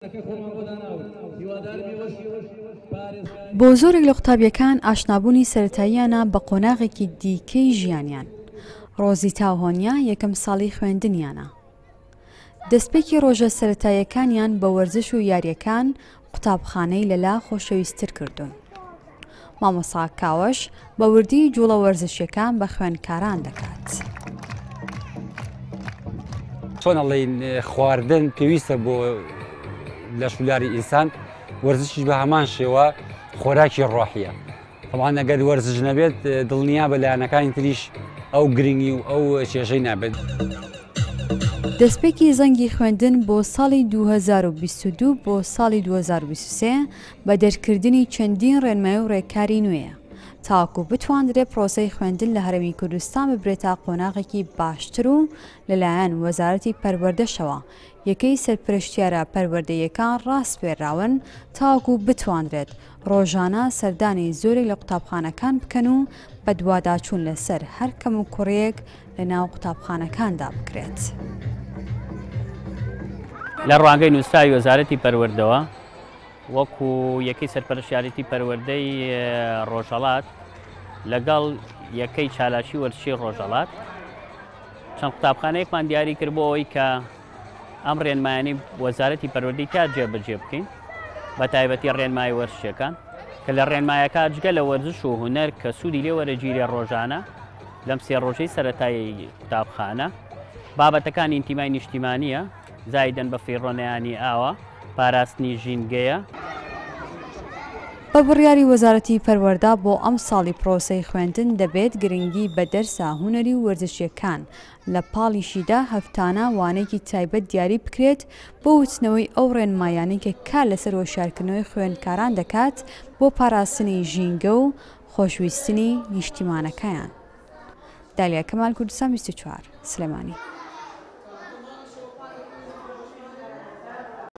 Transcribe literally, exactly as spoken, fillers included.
بۆ زۆرێک لە قوتابیەکان ئاشنابوونی سەرەتاییانە بە قۆناغێکی دیکەی ژیانیان. ڕۆزی تاوهۆنیا یەکەم ساڵی خوێندنیانە. دەستپێکی ڕۆژە سەرەتاییەکانیان بە وەرزش و یاریەکان قوتابخانەی لەلا خۆشەویستتر کردوون. مامۆستا کاوەش بە وردی جوڵە وەرزشیەکان بە خوێندکاران دەکات. چۆن ئەڵێن خواردن پێویستە بۆ لە شولاری ئینسان، وەرزشیش بە هەمان شێوە خۆراکی ڕۆحیە. طبعاً ئەگەر وەرزش نەبێت دڵنیا بە لایەنەکانی تریش ئەو گرنگی و ئەو کێشەی نابێت. دەستپێکی زەنگی خوێندن بۆ ساڵی دوو هەزار و بیست و دوو بۆ ساڵی دوو هەزار و بیست و سێ بە دەرکردنی چەندین ڕێنمایی و ڕێکاری نوێیە تاکو بتواندرێت پرۆسەی خوێندن لە هەرێمی کوردستان ببرێتە قۆناغێکی باشتر و لەلایەن وەزارەتی پەروەردەشەوە یەکەی سەرپرشتیارە پەروەردەیەکان ڕاستپێراون تاکو بتواندرێت ڕۆژانە سەردانی زۆرێک لە قوتابخانەکان بکەن و بە دوواداچوون لەسەر هەر کەم و کوڕێک لە ناو قوتابخانەکاندا بکرێت. لە ڕوانگەی نووسراوی وەزارەتی پەروەردەوە وەکو یەکەی سەرپەرشتیارەتی پەروەردەی ڕۆژهەڵات لەگەڵ یەکەی چالاشی وەرزشی ڕۆژهەڵات چەند قوتابخانەیەکمان دیاری کرد بۆ ئەوەی کە ئەم ڕێنمایانەی وەزارەتی پەروەردەی تا جێبەجێ بکەین بە تایبەتی ڕێنمای وەرزشیەکان کە لە ڕێنمایەکە جگە لە وەرزش و هونەر کە سوودی لێ وەرەگیرێ ڕۆژانە لەم سێ ڕۆژەی سەرەتایی قوتابخانە بابەتەکانی ئینتیمای نیشتیمانیە زایدەن بە فیڕۆنەیانی ئاوە پاراستنی ژینگەیە. بە بڕیاری وەزارەتی پەروەردە بۆ ئەم ساڵی پرۆسەی خوێندن دەبێت گرنگی بە دەرسە هونەری و وەرزشیەکان لە پاڵیشیدا هەفتانە وانەیەکی تایبەت دیاری بکرێت بۆ وتنەوەی ئەو ڕێنمایانەی کە کار لەسەر وەشارکردنەوەی خوێندکاران دەکات بۆ پاراستنی ژینگە و خۆشویستنی نیشتیمانەکەیان. دالیا کەمال، کوردستان بیست و چوار، سلێمانی.